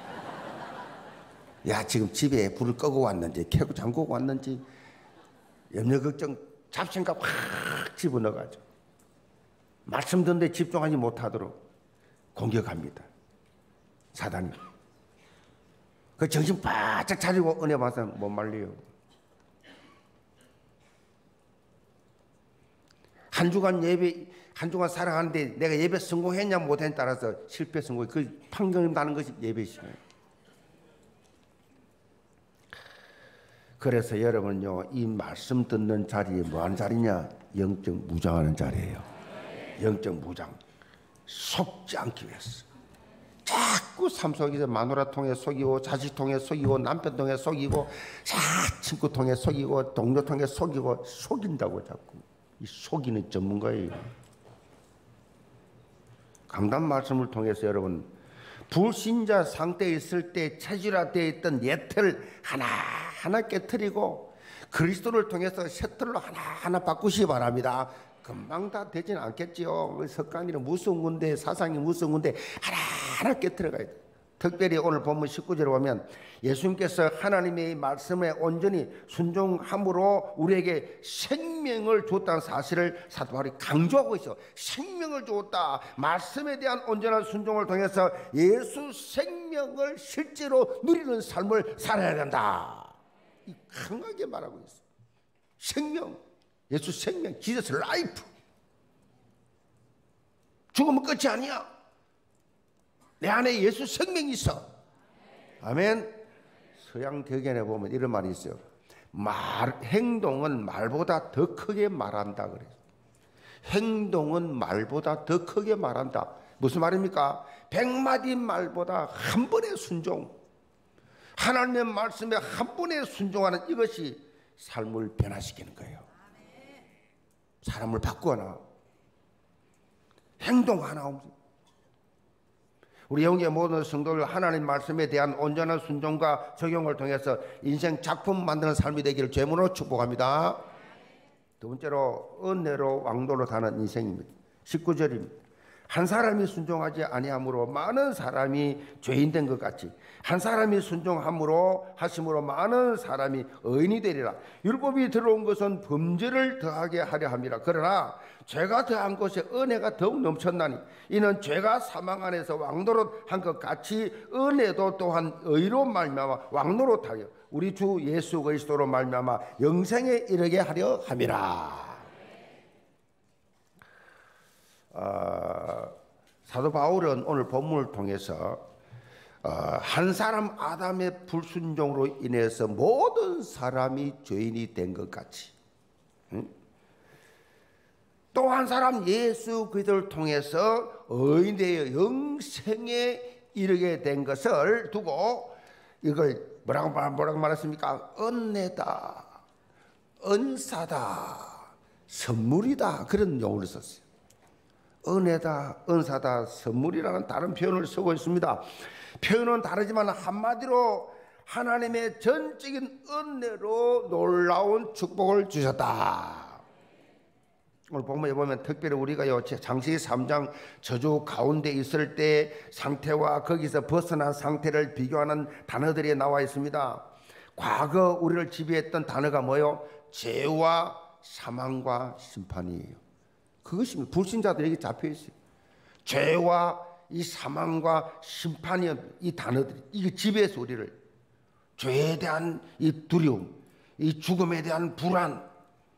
야, 지금 집에 불을 끄고 왔는지 켜고 잠그고 왔는지 염려 걱정 잡생각 확 집어넣어가지고 말씀 듣는데 집중하지 못하도록 공격합니다. 사단이. 그 정신 바짝 차리고 은혜 받아서 못 말려요. 한 주간 예배, 한 주간 살아가는데 내가 예배 성공했냐 못했냐에 따라서 실패 성공, 그 판결 나는 것이 예배 시간이에요. 그래서 여러분요, 이 말씀 듣는 자리에 뭐하는 자리냐? 영적 무장하는 자리예요. 영적 무장. 속지 않기 위해서. 자꾸 삶 속에서 마누라 통해 속이고, 자식 통해 속이고, 남편 통해 속이고, 친구 통해 속이고, 동료 통해 속이고, 속인다고 자꾸. 이 속이는 전문가예요. 강단 말씀을 통해서 여러분, 불신자 상태에 있을 때 체질화되어 있던 예틀을 하나하나 깨트리고 그리스도를 통해서 셔틀로 하나하나 바꾸시기 바랍니다. 금방 다 되지는 않겠지요. 석간이는 무서운 건데, 사상이 무서운 건데 하나하나 깨트려가야 돼요. 특별히 오늘 본문 19절에 보면 예수님께서 하나님의 말씀에 온전히 순종함으로 우리에게 생명을 줬다는 사실을 사도 바울이 강조하고 있어. 생명을 주었다. 말씀에 대한 온전한 순종을 통해서 예수 생명을 실제로 누리는 삶을 살아야 된다. 이 강하게 말하고 있어. 생명, 예수 생명, Jesus life. 죽으면 끝이 아니야. 내 안에 예수 생명이 있어. 아멘. 서양 격언에 보면 이런 말이 있어요. 행동은 말보다 더 크게 말한다 그래요. 행동은 말보다 더 크게 말한다. 무슨 말입니까? 100마디 말보다 한 번의 순종. 하나님의 말씀에 한 번에 순종하는 이것이 삶을 변화시키는 거예요. 사람을 바꾸거나 행동 하나 없어. 우리 영계 모든 성도들 하나님 말씀에 대한 온전한 순종과 적용을 통해서 인생 작품 만드는 삶이 되기를 죄문으로 축복합니다. 두 번째로 은혜로 왕도로 사는 인생입니다. 19절입니다. 한 사람이 순종하지 아니함으로 많은 사람이 죄인 된 것 같이 한 사람이 순종함으로 하심으로 많은 사람이 의인이 되리라. 율법이 들어온 것은 범죄를 더하게 하려 함이라. 그러나 죄가 더한 것에 은혜가 더욱 넘쳤나니 이는 죄가 사망 안에서 왕노릇 한 것 같이 은혜도 또한 의로 말미암아 왕노릇하여 우리 주 예수 그리스도로 말미암아 영생에 이르게 하려 함이라. 사도 바울은 오늘 본문을 통해서 한 사람 아담의 불순종으로 인해서 모든 사람이 죄인이 된 것 같이 또 한 사람 예수 그리스도를 통해서 의인되어 영생에 이르게 된 것을 두고 이걸 뭐라고 말했습니까? 은혜다, 은사다, 선물이다, 그런 용어를 썼어요. 은혜다, 은사다, 선물이라는 다른 표현을 쓰고 있습니다. 표현은 다르지만 한마디로 하나님의 전적인 은혜로 놀라운 축복을 주셨다. 오늘 본문에 보면 특별히 우리가요, 창세기 3장 저주 가운데 있을 때 상태와 거기서 벗어난 상태를 비교하는 단어들이 나와 있습니다. 과거 우리를 지배했던 단어가 뭐예요? 죄와 사망과 심판이에요. 그것이 불신자들에게 잡혀 있어요. 죄와 이 사망과 심판이 이 단어들이 이게 지배해서 우리를 죄에 대한 이 두려움, 이 죽음에 대한 불안.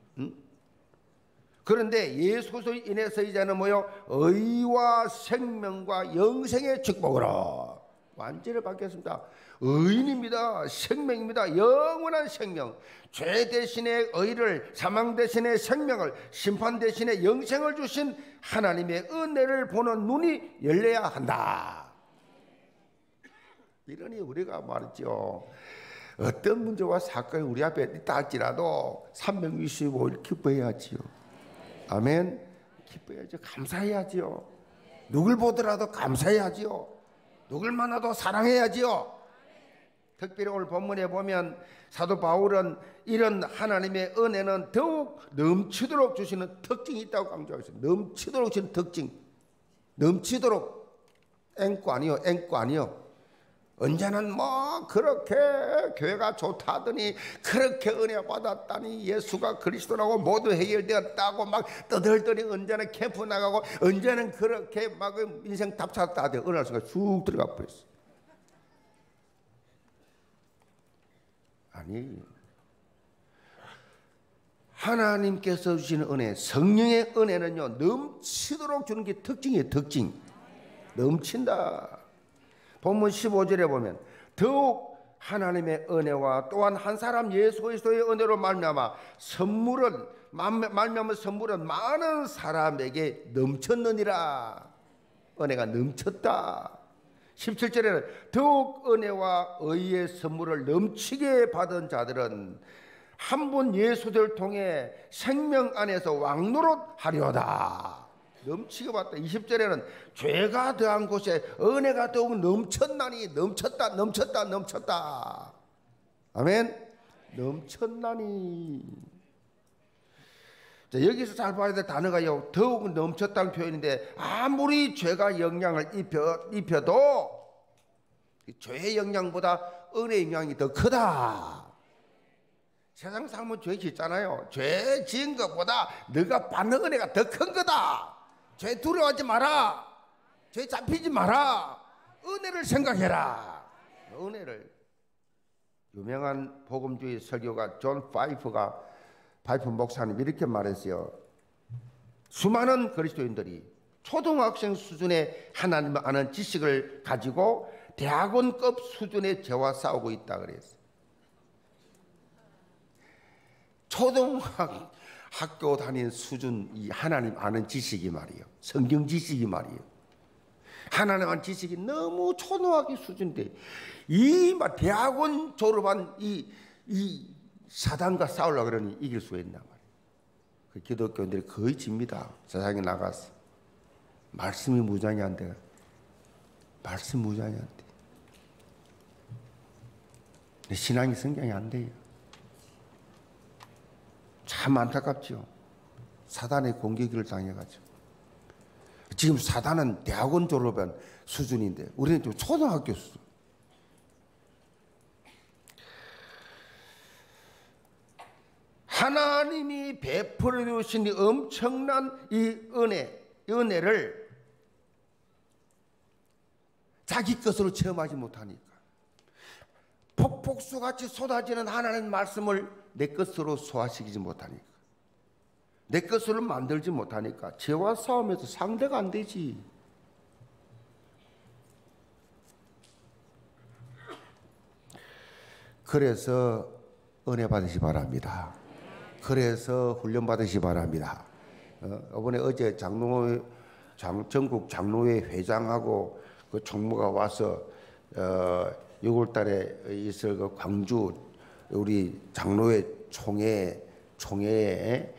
그런데 예수로 인해서 이제는 뭐요? 의와 생명과 영생의 축복으로 완전히 바뀌었습니다. 의인입니다. 생명입니다. 영원한 생명. 죄 대신에 의를, 사망 대신에 생명을, 심판 대신에 영생을 주신 하나님의 은혜를 보는 눈이 열려야 한다. 이러니 우리가 말이죠. 어떤 문제와 사건이 우리 앞에 있다 할지라도 365일 기뻐해야지요. 아멘. 기뻐해야죠. 감사해야지요. 누굴 보더라도 감사해야지요. 누굴 만나도 사랑해야지요. 특별히 오늘 본문에 보면 사도 바울은 이런 하나님의 은혜는 더욱 넘치도록 주시는 특징이 있다고 강조하고 있어요. 넘치도록 주시는 특징. 넘치도록. 앵꼬 아니요. 앵꼬 아니요. 언제는 뭐 그렇게 교회가 좋다더니 그렇게 은혜 받았다니 예수가 그리스도라고 모두 해결되었다고 막 떠들더니 언제는 캠프 나가고 언제는 그렇게 막 인생 답 찾았다 하더니 어느 순간 쑥 들어가 버렸어. 아니, 하나님께서 주시는 은혜, 성령의 은혜는요 넘치도록 주는 게 특징이에요. 특징. 넘친다. 본문 15절에 보면 더욱 하나님의 은혜와 또한 한 사람 예수 그리스도의 은혜로 말미암아 선물은 많은 사람에게 넘쳤느니라. 은혜가 넘쳤다. 17절에는 더욱 은혜와 의의 선물을 넘치게 받은 자들은 한 분 예수를 통해 생명 안에서 왕노릇하려다. 넘치게 받다. 20절에는 죄가 더한 곳에 은혜가 더욱 넘쳤나니. 넘쳤다 넘쳤다 넘쳤다. 아멘. 넘쳤나니. 자, 여기서 잘 봐야 될 단어가요 더욱 넘쳤다는 표현인데 아무리 죄가 영향을 입혀도 죄의 영향보다 은혜의 영향이 더 크다. 세상 사람은 죄 짓잖아요. 죄 지은 것보다 너가 받는 은혜가 더 큰 거다. 죄 두려워하지 마라. 죄 잡히지 마라. 은혜를 생각해라. 은혜를. 유명한 복음주의 설교가 존 파이프 목사님 이렇게 말했어요. 수많은 그리스도인들이 초등학생 수준의 하나님을 아는 지식을 가지고 대학원급 수준의 죄와 싸우고 있다 그랬어요. 초등학교 다닌 수준 이 하나님 아는 지식이 말이에요. 성경 지식이 말이에요. 하나님 아는 지식이 너무 초등학교 수준인데 이 대학원 졸업한 이 사단과 싸우려고 그러니 이길 수가 있나 말이에요. 그 기독교인들이 거의 집니다. 세상에 나가서 말씀이 무장이 안 돼요. 말씀 무장이 안 돼. 신앙이 성장이 안 돼요. 참 안타깝죠. 사단의 공격을 당해가지고. 지금 사단은 대학원 졸업한 수준인데 우리는 좀 초등학교 수준. 하나님이 베풀어 주신 이 엄청난 이 은혜를 자기 것으로 체험하지 못하니까 폭폭수같이 쏟아지는 하나님의 말씀을 내 것으로 소화시키지 못하니까 내 것으로 만들지 못하니까 죄와 싸움에서 상대가 안 되지. 그래서 은혜 받으시 바랍니다. 그래서 훈련 받으시 바랍니다. 어제 전국 장로회 회장하고 그 총무가 와서 6월 달에 있을 그 광주 우리 장로회 총회에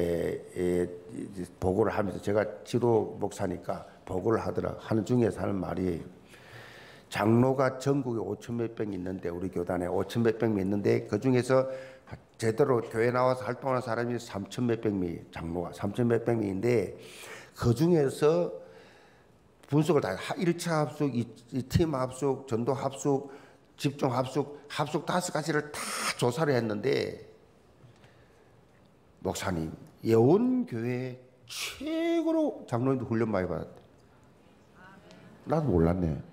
보고를 하면서 제가 지도 목사니까 보고를 하는 중에서 하는 말이 장로가 전국에 5천 몇 명 있는데 우리 교단에 5천 몇 명 있는데 그 중에서 제대로 교회 나와서 활동하는 사람이 3천 몇백 명이 장로가 3천 몇백 명인데 그 중에서 분석을 다 1차 합숙, 2팀 합숙, 전도 합숙, 집중 합숙 5가지를 다 조사를 했는데 목사님 예원교회 최고로 장로님도 훈련 많이 받았대. 나도 몰랐네.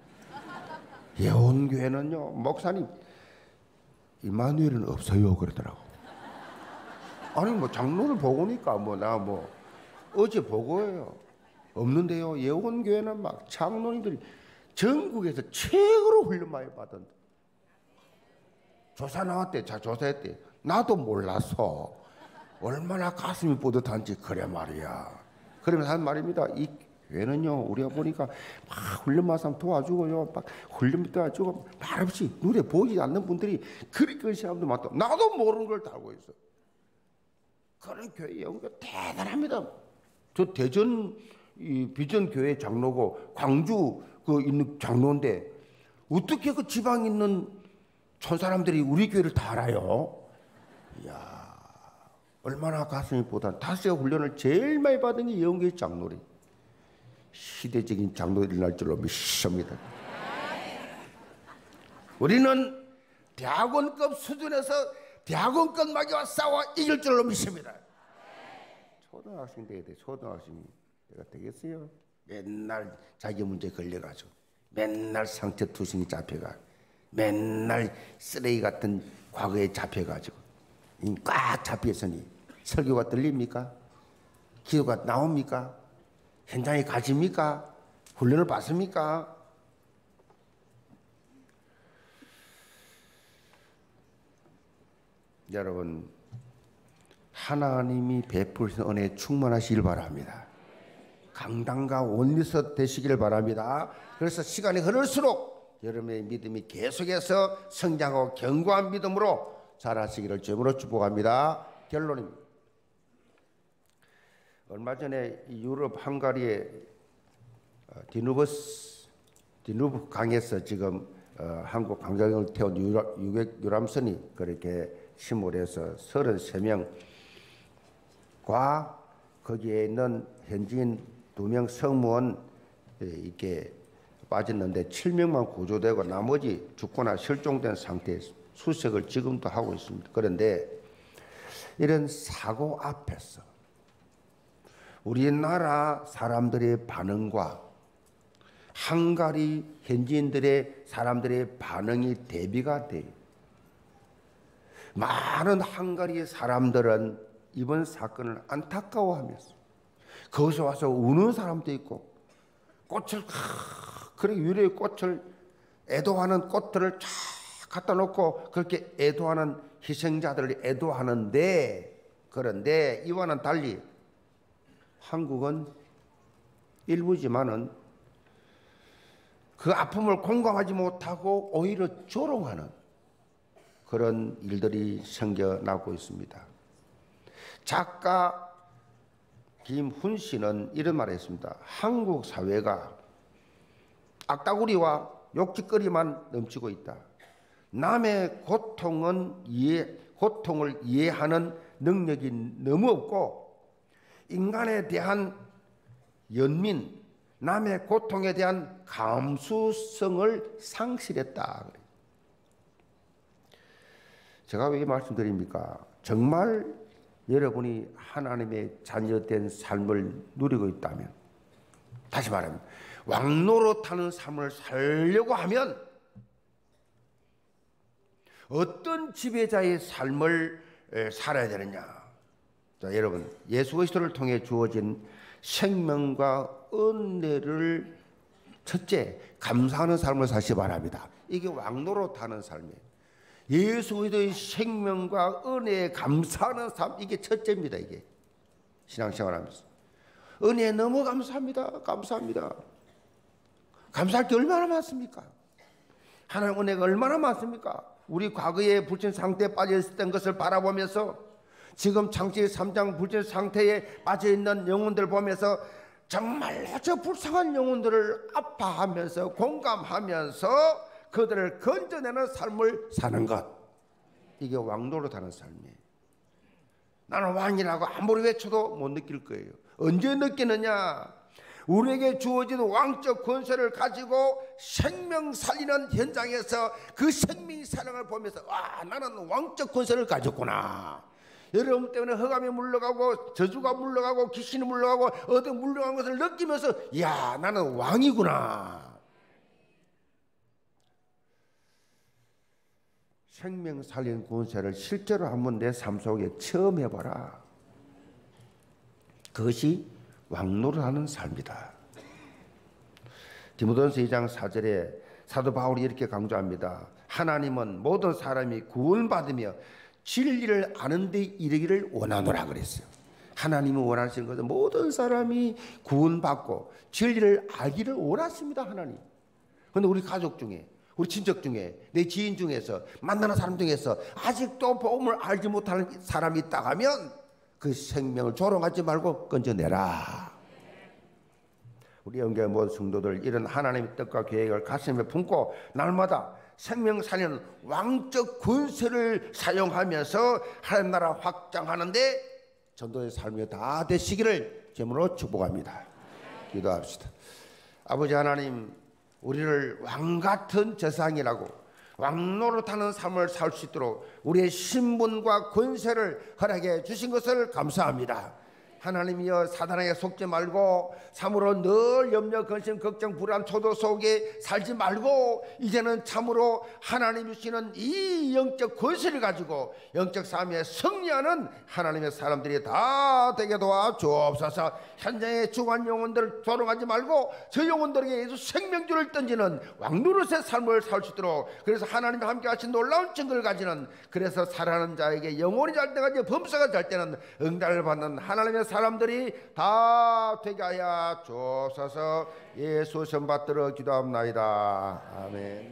예원교회는요 목사님 이마누엘은 없어요 그러더라고. 아니 뭐 장로를 보고니까 어제 보고예요. 없는데요. 예원교회는 막 장로님들이 전국에서 최고로 훈련 많이 받은. 조사 나왔대. 자 조사했대. 나도 몰라서 얼마나 가슴이 뿌듯한지 그래 말이야. 그러면서 한 말입니다. 이 교회는요, 우리가 보니까 막 훈련만 사람 도와주고요, 막 훈련 도와주고 말없이 눈에 보이지 않는 분들이 그런 사람도 많다. 나도 모르는 걸 다 알고 있어. 그런 교회 연구가 대단합니다. 저 대전 비전 교회 장로고 광주 그 있는 장로인데 어떻게 그 지방 있는 촌사람들이 우리 교회를 다 알아요? 이야, 얼마나 가슴이 보다. 다스가 훈련을 제일 많이 받은 게 영계 장로리. 시대적인 장로들이 날 줄로 믿습니다. 우리는 대학원급 수준에서 대학원급 마귀와 싸워 이길 줄로 믿습니다. 초등학생 돼야 돼. 초등학생이 내가 되겠어요? 맨날 자기 문제 걸려가지고 맨날 상처투신이 잡혀가, 맨날 쓰레기 같은 과거에 잡혀가지고 꽉 잡혀있으니 설교가 들립니까? 기도가 나옵니까? 현장에 가십니까? 훈련을 받습니까? 여러분, 하나님이 베푸신 은혜에 충만하시길 바랍니다. 강단과 원리서 되시길 바랍니다. 그래서 시간이 흐를수록 여러분의 믿음이 계속해서 성장하고 견고한 믿음으로 자라시기를 주님으로 축복합니다. 결론입니다. 얼마 전에 유럽 헝가리의 디누브 강에서 지금 한국 관광을 태운 유람선이 그렇게 침몰해서 33명과 거기에 있는 현지인 2명 승무원 이렇게 빠졌는데 7명만 구조되고 나머지 죽거나 실종된 상태에서 수색을 지금도 하고 있습니다. 그런데 이런 사고 앞에서 우리나라 사람들의 반응과 헝가리 현지인들의 사람들의 반응이 대비가 돼요. 많은 헝가리의 사람들은 이번 사건을 안타까워하면서 거기서 와서 우는 사람도 있고 꽃을 그래 유리의 꽃을 애도하는 꽃들을 쫙 갖다 놓고 그렇게 애도하는 희생자들을 애도하는데, 그런데 이와는 달리 한국은 일부지만은 그 아픔을 공감하지 못하고 오히려 조롱하는 그런 일들이 생겨나고 있습니다. 작가 김훈 씨는 이런 말을 했습니다. 한국 사회가 악다구리와 욕짓거리만 넘치고 있다. 남의 고통을 이해하는 능력이 너무 없고 인간에 대한 연민, 남의 고통에 대한 감수성을 상실했다. 제가 왜 말씀드립니까? 정말 여러분이 하나님의 자녀된 삶을 누리고 있다면, 다시 말하면 왕노릇하는 삶을 살려고 하면 어떤 지배자의 삶을 살아야 되느냐? 자, 여러분, 예수 그리스도를 통해 주어진 생명과 은혜를 첫째 감사하는 삶을 사시 바랍니다. 이게 왕노릇하는 삶이에요. 예수 그리스도의 생명과 은혜에 감사하는 삶, 이게 첫째입니다. 이게 신앙생활하면서 은혜에 너무 감사합니다. 감사합니다. 감사할 게 얼마나 많습니까? 하나님 은혜가 얼마나 많습니까? 우리 과거에 불신 상태에 빠져있었던 것을 바라보면서 지금 창세기 3장 불신 상태에 빠져있는 영혼들 보면서 정말 저 불쌍한 영혼들을 아파하면서 공감하면서 그들을 건져내는 삶을 사는 것, 이게 왕노릇하는 삶이에요. 나는 왕이라고 아무리 외쳐도 못 느낄 거예요. 언제 느끼느냐? 우리에게 주어진 왕적 권세를 가지고 생명 살리는 현장에서 그 생명의 사랑을 보면서 와, 나는 왕적 권세를 가졌구나. 여러분 때문에 흑암이 물러가고 저주가 물러가고 귀신이 물러가고 어디 물러간 것을 느끼면서 야, 나는 왕이구나. 생명 살리는 권세를 실제로 한번 내 삶 속에 체험해봐라. 그것이 왕노릇하는 삶이다. 디모데전서 2장 4절에 사도 바울이 이렇게 강조합니다. 하나님은 모든 사람이 구원받으며 진리를 아는 데 이르기를 원하노라 그랬어요. 하나님이 원하시는 것은 모든 사람이 구원받고 진리를 알기를 원하십니다. 하나님. 그런데 우리 가족 중에, 우리 친척 중에, 내 지인 중에서, 만나는 사람 중에서 아직도 복음을 알지 못하는 사람이 있다 하면 그 생명을 조롱하지 말고 건져내라. 우리 영계 모든 성도들 이런 하나님의 뜻과 계획을 가슴에 품고 날마다 생명 살리는 왕적 권세를 사용하면서 하나님 나라 확장하는데 전도의 삶이 다 되시기를 제물로 축복합니다. 기도합시다. 아버지 하나님, 우리를 왕같은 제사장이라고 왕노릇하는 삶을 살 수 있도록 우리의 신분과 권세를 허락해 주신 것을 감사합니다. 하나님이여, 사단에게 속지 말고 참으로 늘 염려, 근심, 걱정, 불안, 초도 속에 살지 말고 이제는 참으로 하나님이 주시는 이 영적 권세를 가지고 영적 삶에 승리하는 하나님의 사람들이 다 되게 도와주옵소서. 현장의 중한 영혼들을 조롱하지 말고 저 영혼들에게 예수 생명줄을 던지는 왕노릇의 삶을 살 수 있도록, 그래서 하나님이 함께 하신 놀라운 증거를 가지는, 그래서 살아가는 자에게 영혼이 잘 때까지 범사가 잘 때는 응답을 받는 하나님의 사람들이 다 되게 하여 주옵소서. 예수 선 받들어 기도합나이다. 아멘.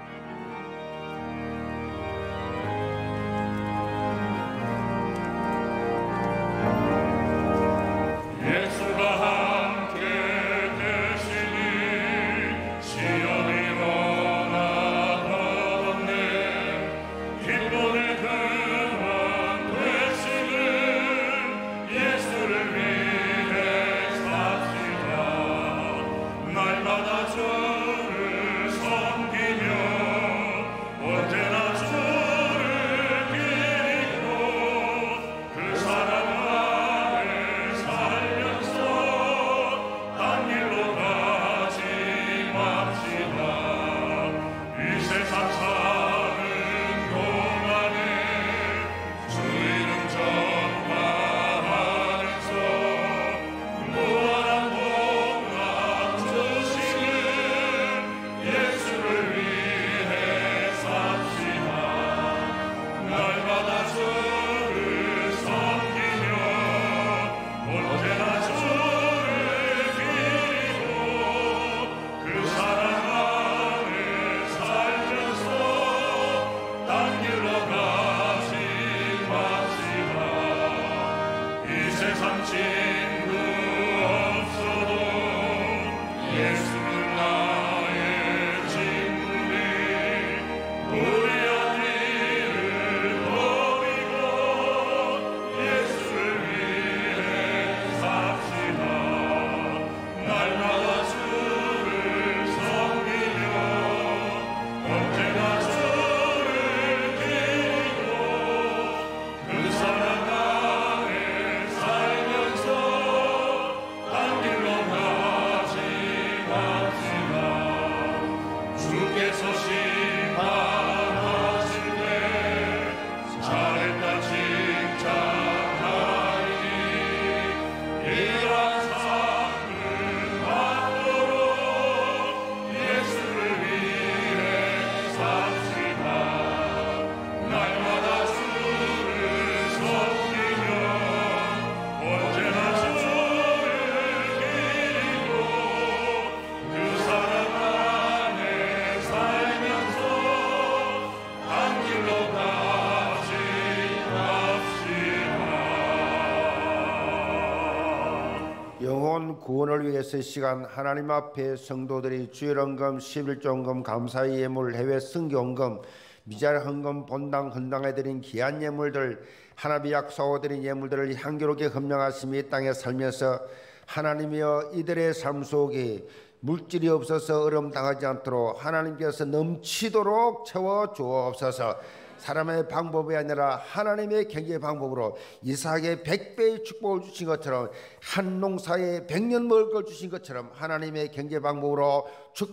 구원을 위해서 이 시간 하나님 앞에 성도들이 주일헌금, 11조헌금, 감사의 예물, 해외 선교헌금, 미잘 헌금, 본당 헌당해 드린 귀한 예물들, 하나님이 약속하고 드린 예물들을 향기롭게 헌명하시며 이 땅에 살면서 하나님이여 이들의 삶 속에 물질이 없어서 어려움당하지 않도록 하나님께서 넘치도록 채워주옵소서. 사람의 방법이 아니라 하나님의 경제의 방법으로 이삭에게 100배의 축복을 주신 것처럼, 한 농사에 100년 먹을 걸 주신 것처럼 하나님의 경제 방법으로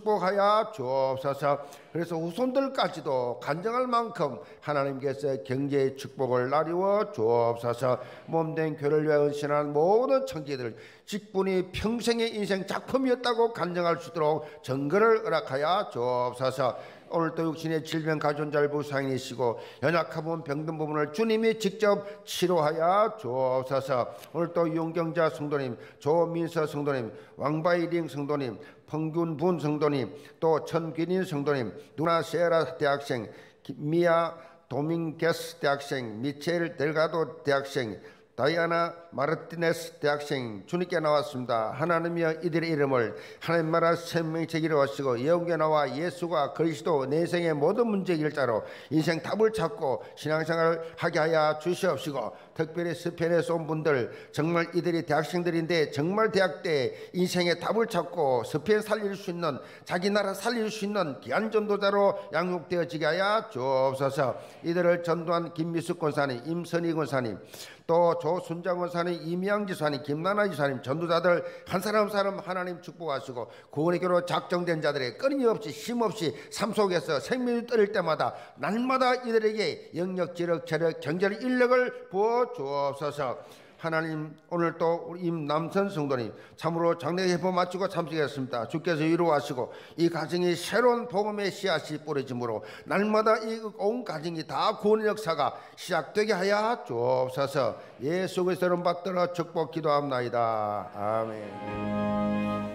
축복하여 주옵소서. 그래서 후손들까지도 간증할 만큼 하나님께서 경제의 축복을 나누어 주옵소서. 몸된 교회를 위하여 헌신한 모든 청지들, 직분이 평생의 인생 작품이었다고 간증할 수 있도록 정거를 허락하여 주옵소서. 오늘도 육신의 질병 가져온 자를 부상이시고 연약한 병든 부분을 주님이 직접 치료하여 주옵소서. 오늘도 윤경자 성도님, 조민서 성도님, 왕바이링 성도님, 평균분 성도님, 또 천균인 성도님, 누나 세라 대학생, 미아 도밍게스 대학생, 미첼 델가도 대학생, 다이아나 마르티네스 대학생 주님께 나왔습니다. 하나님이여 이들의 이름을 하나님 나라 생명책 이루어시고 영계 나와 예수가 그리스도 내 인생의 모든 문제 일자로 인생 답을 찾고 신앙생활을 하게 하여 주시옵시고, 특별히 스페인에서 온 분들, 정말 이들이 대학생들인데 정말 대학 때 인생의 답을 찾고 스페인 살릴 수 있는, 자기 나라 살릴 수 있는 귀한 전도자로 양육되어지게 하여 주옵소서. 이들을 전도한 김미숙 권사님, 임선희 권사님, 또 조순장 권사님, 이미양 지사님, 김나나 지사님, 전도자들 한 사람 한 사람 하나님 축복하시고, 구원의 교로 작정된 자들의 끊임없이 쉼없이 삶 속에서 생명이 떨릴 때마다 날마다 이들에게 영역, 지력, 체력, 경제력, 인력을 부어 주옵소서. 하나님, 오늘 또 우리 임남선 성도님 참으로 장래 회복 마치고 참석했습니다. 주께서 이루어하시고 이 가정이 새로운 복음의 씨앗이 뿌려짐으로 날마다 이 온 가정이 다 구원의 역사가 시작되게 하여 주옵소서. 예수 그리스도를 받들어 축복 기도합나이다. 아멘.